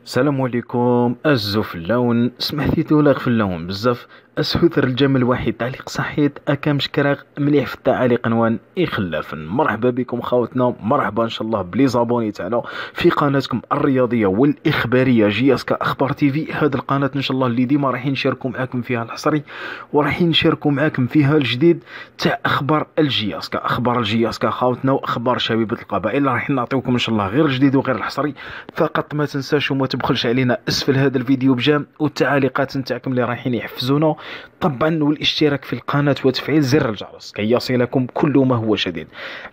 السلام عليكم. أزو في اللون سمحتي تولاغ في اللون بزاف أسهثر الجمل واحد تعليق صحيت أكام شكراغ مليح في التعاليق نوان إخلافا. مرحبا بكم خوتنا، مرحبا إن شاء الله بلي زابوني تاعنا في قناتكم الرياضية والإخبارية جياسكا أخبار تيفي. هاد القناة إن شاء الله اللي ديما رايحين نشاركو معاكم فيها الحصري ورايحين نشاركو معاكم فيها الجديد تاع أخبار الجياسكا، أخبار الجياسكا خوتنا وأخبار شبيبة القبائل. رايحين نعطيوكم إن شاء الله غير الجديد وغير الحصري. فقط ما تنساش وما تبخلش علينا اسفل هذا الفيديو بجام والتعاليقات نتاعكم اللي رايحين يحفزونا طبعا، والاشتراك في القناة وتفعيل زر الجرس كي يصلكم كل ما هو جديد.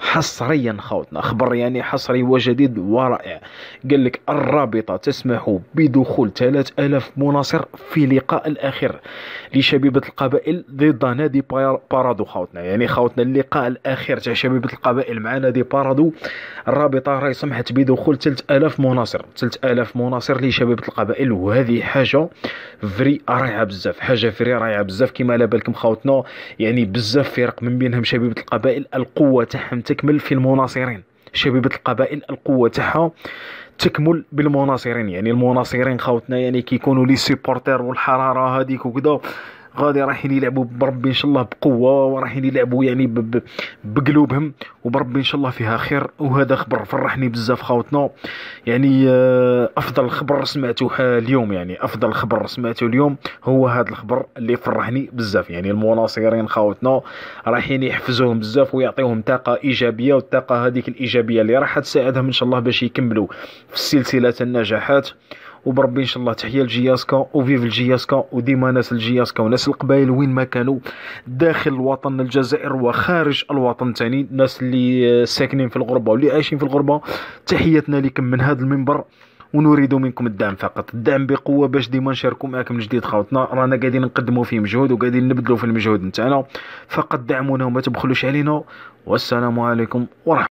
حصريا خوتنا خبر يعني حصري وجديد ورائع. قال لك الرابطة تسمح بدخول 3000 مناصر في لقاء الأخير لشبيبة القبائل ضد نادي بارادو. خوتنا يعني خوتنا اللقاء الأخير تاع شبيبة القبائل مع نادي بارادو، الرابطة راهي سمحت بدخول 3000 مناصر، 3000 مناصر لشبيبة القبائل، وهذه حاجة فري رائعة بزاف، حاجة فري رائعة بزاف. كما على بالكم خوتنا يعني بزاف فرق من بينهم شبيبة القبائل القوة تاعهم تكمل في المناصرين. شبيبة القبائل القوة تاعها تكمل بالمناصرين، يعني المناصرين خوتنا يعني كيكونوا لي سيبورتير والحرارة هذيك وكذا غادي رايحين يلعبوا بربي ان شاء الله بقوه، ورايحين يلعبوا يعني بقلوبهم، وبربي ان شاء الله فيها خير. وهذا خبر فرحني بزاف خوتنا، يعني افضل خبر سمعته اليوم، يعني افضل خبر سمعته اليوم هو هذا الخبر اللي فرحني بزاف. يعني المناصرين خوتنا رايحين يحفزوهم بزاف ويعطيهم طاقه ايجابيه، والطاقه هذيك الايجابيه اللي راح تساعدهم ان شاء الله باش يكملوا في سلسله النجاحات. وبربي ان شاء الله تحيه لجياسكا وفيف الجياسكا، وديما ناس الجياسكا وناس القبائل وين ما كانوا داخل الوطن الجزائر وخارج الوطن تاني، الناس اللي ساكنين في الغربه واللي عايشين في الغربه، تحياتنا لكم من هذا المنبر. ونريد منكم الدعم فقط، الدعم بقوه باش ديما نشاركوا معكم الجديد خوتنا. رانا قاعدين نقدموا فيه مجهود وقاعدين نبذلوا في المجهود نتاعنا، فقط دعمونا وما تبخلوش علينا. والسلام عليكم ورحمه